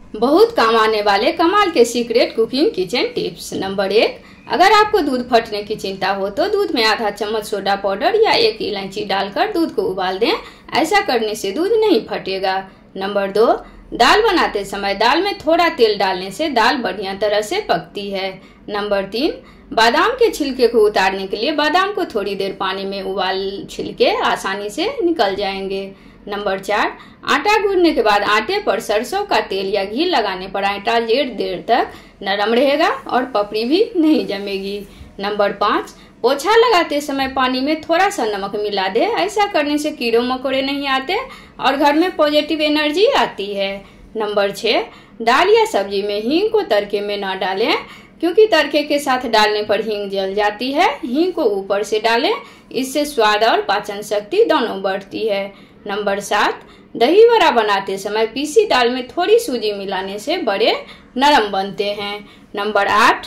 बहुत काम आने वाले कमाल के secret cooking kitchen tips. Number 1, अगर आपको दूध फटने की चिंता हो तो दूध में आधा चम्मच सोडा पाउडर या 1 इलायची डालकर दूध को उबाल दें। ऐसा करने से दूध नहीं फटेगा। नंबर 2, दाल बनाते समय दाल में थोड़ा तेल डालने से दाल बढ़िया तरह से पकती है। नंबर 3, बादाम के छिलके को उतारने के लिए बादाम को थोड़ी देर पानी में उबाल छिलके आसानी से निकल जाएंगे। नंबर 4, आटा गूंदने के बाद आटे पर सरसों का तेल या घी लगाने पर आटा देर तक नरम रहेगा और पपड़ी भी नहीं जमेगी। नंबर 5, पोछा लगाते समय पानी में थोड़ा सा नमक मिला दे। ऐसा करने से कीड़े मकोड़े नहीं आते और घर में पॉजिटिव एनर्जी आती है। नंबर 6, दाल या सब्जी में हींग को तड़के में न डालें, क्योंकि तड़के के साथ डालने पर हींग जल जाती है। हींग को ऊपर से डालें, इससे स्वाद और पाचन शक्ति दोनों बढ़ती है। नंबर 7, दही बड़ा बनाते समय पीसी दाल में थोड़ी सूजी मिलाने से बड़े नरम बनते हैं। नंबर 8,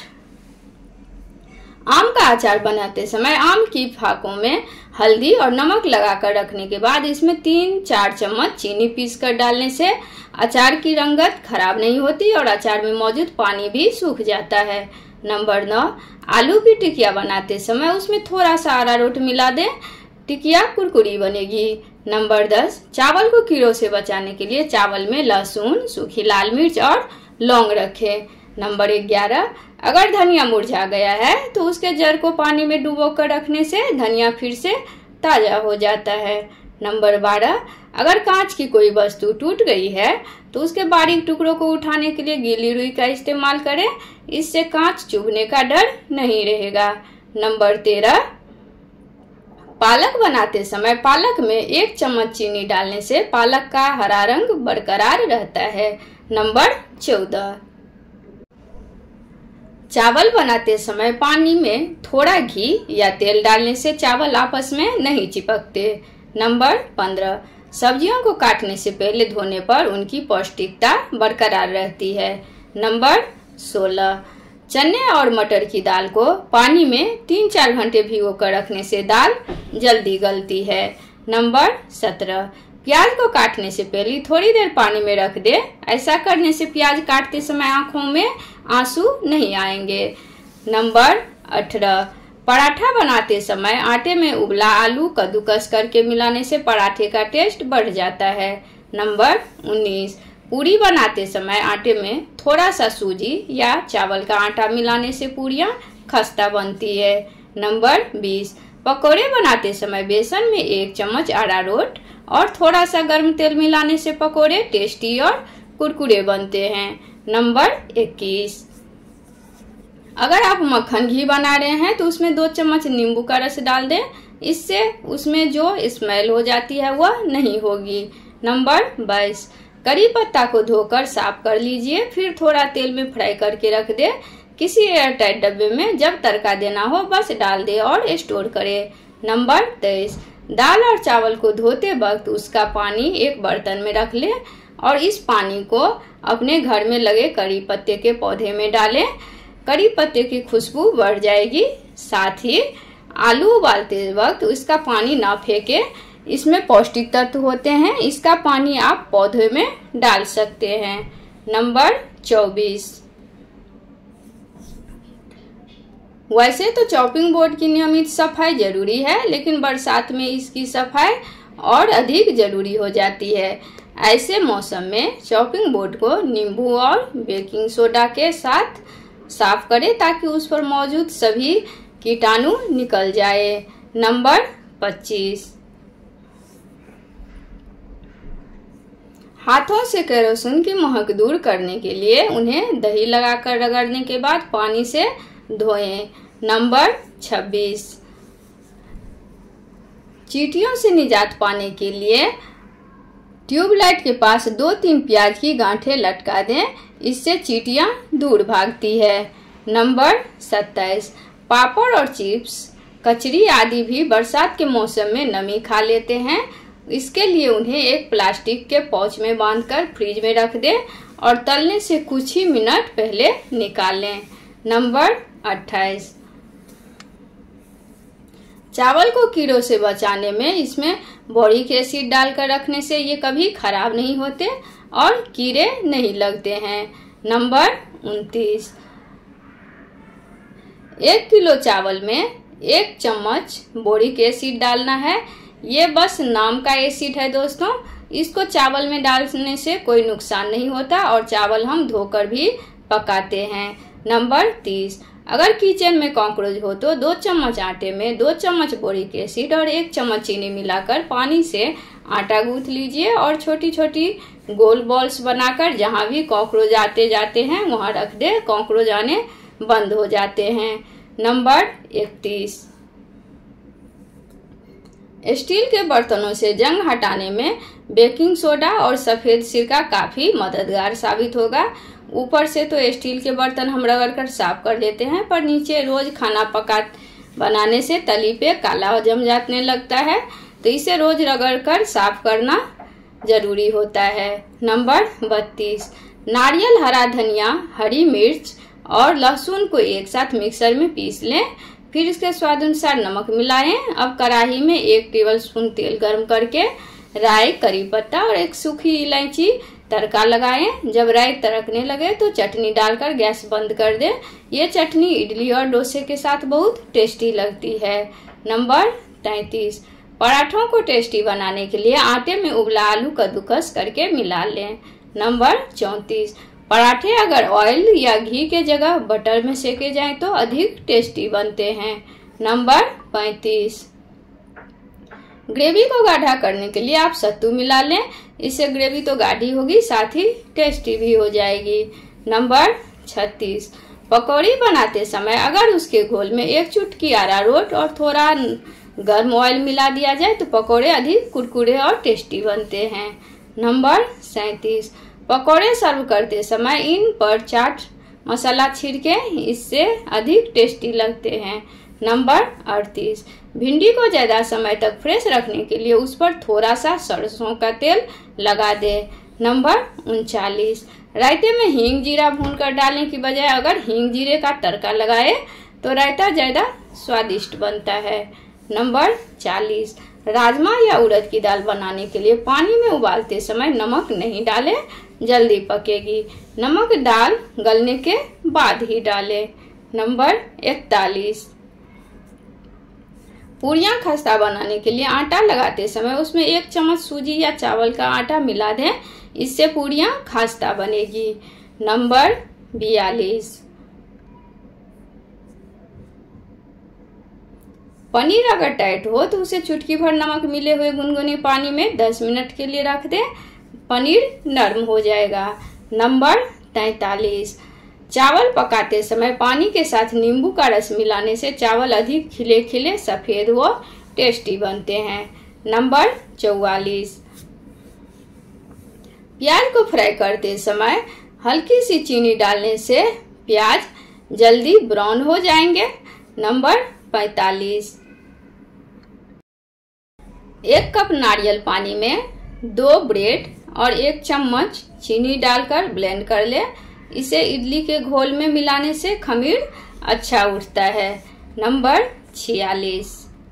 आम का अचार बनाते समय आम की फाकों में हल्दी और नमक लगाकर रखने के बाद इसमें 3-4 चम्मच चीनी पीसकर डालने से अचार की रंगत खराब नहीं होती और अचार में मौजूद पानी भी सूख जाता है। नंबर 9, आलू की टिकिया बनाते समय उसमें थोड़ा सा अरारोट मिला दें, टिकिया कुरकुरी बनेगी। नंबर 10, चावल को कीड़ों से बचाने के लिए चावल में लहसुन, सूखी लाल मिर्च और लौंग रखें। नंबर 11, अगर धनिया मुरझा गया है तो उसके जड़ को पानी में डुबोकर रखने से धनिया फिर से ताजा हो जाता है। नंबर 12, अगर कांच की कोई वस्तु टूट गई है तो उसके बारीक टुकड़ों को उठाने के लिए गीली रुई का इस्तेमाल करें, इससे कांच चुभने का डर नहीं रहेगा। नंबर 13, पालक बनाते समय पालक में 1 चम्मच चीनी डालने से पालक का हरा रंग बरकरार रहता है। नंबर 14, चावल बनाते समय पानी में थोड़ा घी या तेल डालने से चावल आपस में नहीं चिपकते। नंबर 15, सब्जियों को काटने से पहले धोने पर उनकी पौष्टिकता बरकरार रहती है। नंबर 16, चने और मटर की दाल को पानी में 3-4 घंटे भिगोकर रखने से दाल जल्दी गलती है। नंबर 17, प्याज को काटने से पहले थोड़ी देर पानी में रख दे। ऐसा करने से प्याज काटते समय आंखों में आंसू नहीं आएंगे। नंबर 18, पराठा बनाते समय आटे में उबला आलू कद्दूकस करके मिलाने से पराठे का टेस्ट बढ़ जाता है। नंबर 19, पूरी बनाते समय आटे में थोड़ा सा सूजी या चावल का आटा मिलाने से पूरियां खस्ता बनती है। नंबर 20, पकोड़े बनाते समय बेसन में 1 चम्मच अरारोट और थोड़ा सा गर्म तेल मिलाने से पकोड़े टेस्टी और कुरकुरे बनते हैं। नंबर 21, अगर आप मक्खन घी बना रहे हैं तो उसमें 2 चम्मच नींबू का रस डाल दें, इससे उसमें जो स्मेल हो जाती है वह नहीं होगी। नंबर 22, करी पत्ता को धोकर साफ कर लीजिए, फिर थोड़ा तेल में फ्राई करके रख दे। किसी एयरटाइट डब्बे में जब तड़का देना हो बस डाल दे और स्टोर करें। नंबर 23, दाल और चावल को धोते वक्त उसका पानी एक बर्तन में रख लें और इस पानी को अपने घर में लगे करी पत्ते के पौधे में डालें। करी पत्ते की खुशबू बढ़ जाएगी। साथ ही आलू उबालते वक्त इसका पानी ना फेंके, इसमें पौष्टिक तत्व होते हैं, इसका पानी आप पौधे में डाल सकते हैं। नंबर 24, वैसे तो चॉपिंग बोर्ड की नियमित सफाई जरूरी है, लेकिन बरसात में इसकी सफाई और अधिक जरूरी हो जाती है। ऐसे मौसम में चॉपिंग बोर्ड को नींबू और बेकिंग सोडा के साथ साफ करें ताकि उस पर मौजूद सभी कीटाणु निकल जाए। नंबर 25, हाथों से केरोसिन की महक दूर करने के लिए उन्हें दही लगाकर रगड़ने के बाद पानी से धोएं। नंबर 26, चींटियों से निजात पाने के लिए ट्यूबलाइट के पास 2-3 प्याज की गांठें लटका दें, इससे चींटियां दूर भागती है। नंबर 27, पापड़ और चिप्स, कचरी आदि भी बरसात के मौसम में नमी खा लेते हैं, इसके लिए उन्हें एक प्लास्टिक के पाउच में बांधकर फ्रिज में रख दें और तलने से कुछ ही मिनट पहले निकाल लें। नंबर 28, चावल को कीड़ों से बचाने में इसमें बोरिक एसिड डालकर रखने से ये कभी खराब नहीं होते और कीड़े नहीं लगते हैं। नंबर 29, 1 किलो चावल में 1 चम्मच बोरिक एसिड डालना है। ये बस नाम का एसिड है दोस्तों, इसको चावल में डालने से कोई नुकसान नहीं होता और चावल हम धोकर भी पकाते हैं। नंबर 30, अगर किचन में कॉकरोच हो तो 2 चम्मच आटे में 2 चम्मच बोरिक एसिड और 1 चम्मच चीनी मिलाकर पानी से आटा गूंथ लीजिए और छोटी छोटी गोल बॉल्स बनाकर जहां भी कॉकरोच आते जाते हैं वहां रख दे, कॉकरोच आने बंद हो जाते हैं। नंबर 31, स्टील के बर्तनों से जंग हटाने में बेकिंग सोडा और सफेद सिरका काफी मददगार साबित होगा। ऊपर से तो स्टील के बर्तन हम रगड़कर साफ कर लेते हैं, पर नीचे रोज खाना बनाने से तली पे काला जम जाने लगता है, तो इसे रोज रगड़कर साफ करना जरूरी होता है। नंबर 32, नारियल, हरा धनिया, हरी मिर्च और लहसुन को एक साथ मिक्सर में पीस लें, फिर इसके स्वाद अनुसार नमक मिलाएं। अब कढ़ाई में 1 टेबलस्पून तेल गर्म करके राई, करी पत्ता और 1 सूखी इलायची तड़का लगाएं। जब राई तड़कने लगे तो चटनी डालकर गैस बंद कर दें। ये चटनी इडली और डोसे के साथ बहुत टेस्टी लगती है। नंबर 33, पराठों को टेस्टी बनाने के लिए आटे में उबला आलू कद्दूकस करके मिला लें। नंबर 34, पराठे अगर ऑयल या घी के जगह बटर में सेके जाएं तो अधिक टेस्टी बनते हैं। नंबर 35, ग्रेवी को गाढ़ा करने के लिए आप सत्तू मिला लें, इससे ग्रेवी तो गाढ़ी होगी साथ ही टेस्टी भी हो जाएगी। नंबर 36, पकौड़ी बनाते समय अगर उसके घोल में 1 चुटकी अरारोट और थोड़ा गर्म ऑयल मिला दिया जाए तो पकौड़े अधिक कुरकुरे और टेस्टी बनते हैं। नंबर 37, पकौड़े सर्व करते समय इन पर चाट मसाला छिड़के, इससे अधिक टेस्टी लगते हैं। नंबर 38, भिंडी को ज्यादा समय तक फ्रेश रखने के लिए उस पर थोड़ा सा सरसों का तेल लगा दे। नंबर 39, रायते में हींग जीरा भूनकर डालने की बजाय अगर हींग जीरे का तड़का लगाए तो रायता ज्यादा स्वादिष्ट बनता है। नंबर 40, राजमा या उड़द की दाल बनाने के लिए पानी में उबालते समय नमक नहीं डालें, जल्दी पकेगी। नमक दाल गलने के बाद ही डालें। नंबर 41, पूरियां खस्ता बनाने के लिए आटा लगाते समय उसमें 1 चम्मच सूजी या चावल का आटा मिला दें, इससे पूरियां खस्ता बनेगी। नंबर 42, पनीर अगर टाइट हो तो उसे चुटकी भर नमक मिले हुए गुनगुने पानी में 10 मिनट के लिए रख दें, पनीर नरम हो जाएगा। नंबर 43, चावल पकाते समय पानी के साथ नींबू का रस मिलाने से चावल अधिक खिले खिले, सफेद व टेस्टी बनते हैं। नंबर 44, प्याज को फ्राई करते समय हल्की सी चीनी डालने से प्याज जल्दी ब्राउन हो जाएंगे। नंबर 45, 1 कप नारियल पानी में 2 ब्रेड और 1 चम्मच चीनी डालकर ब्लेंड कर ले, इसे इडली के घोल में मिलाने से खमीर अच्छा उठता है। नंबर 46,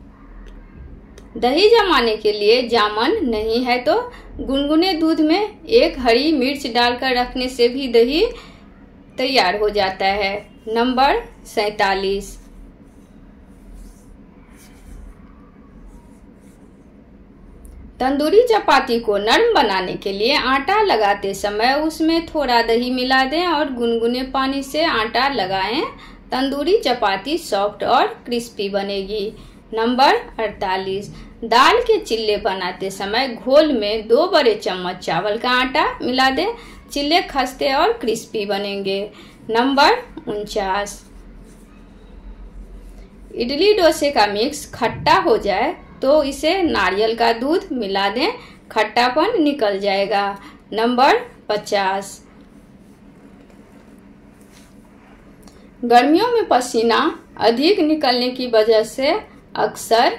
दही जमाने के लिए जामन नहीं है तो गुनगुने दूध में 1 हरी मिर्च डालकर रखने से भी दही तैयार हो जाता है। नंबर 47, तंदूरी चपाती को नरम बनाने के लिए आटा लगाते समय उसमें थोड़ा दही मिला दें और गुनगुने पानी से आटा लगाएं, तंदूरी चपाती सॉफ्ट और क्रिस्पी बनेगी। नंबर 48, दाल के चिल्ले बनाते समय घोल में 2 बड़े चम्मच चावल का आटा मिला दें, चिल्ले खस्ते और क्रिस्पी बनेंगे। नंबर 49, इडली डोसे का मिक्स खट्टा हो जाए तो इसे नारियल का दूध मिला दें, खट्टापन निकल जाएगा। नंबर 50, गर्मियों में पसीना अधिक निकलने की वजह से अक्सर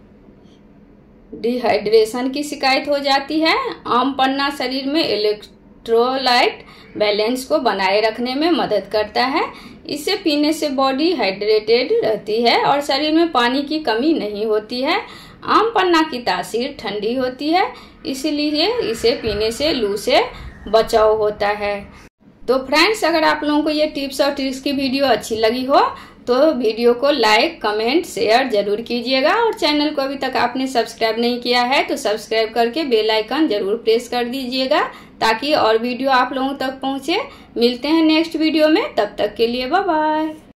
डिहाइड्रेशन की शिकायत हो जाती है। आम पन्ना शरीर में इलेक्ट्रोलाइट बैलेंस को बनाए रखने में मदद करता है, इसे पीने से बॉडी हाइड्रेटेड रहती है और शरीर में पानी की कमी नहीं होती है। आम पन्ना की तासीर ठंडी होती है, इसलिए इसे पीने से लू से बचाव होता है। तो फ्रेंड्स, अगर आप लोगों को ये टिप्स और ट्रिक्स की वीडियो अच्छी लगी हो तो वीडियो को लाइक, कमेंट, शेयर जरूर कीजिएगा और चैनल को अभी तक आपने सब्सक्राइब नहीं किया है तो सब्सक्राइब करके बेल आइकन जरूर प्रेस कर दीजिएगा ताकि और वीडियो आप लोगों तक पहुंचे। मिलते हैं नेक्स्ट वीडियो में, तब तक के लिए बाय बाय।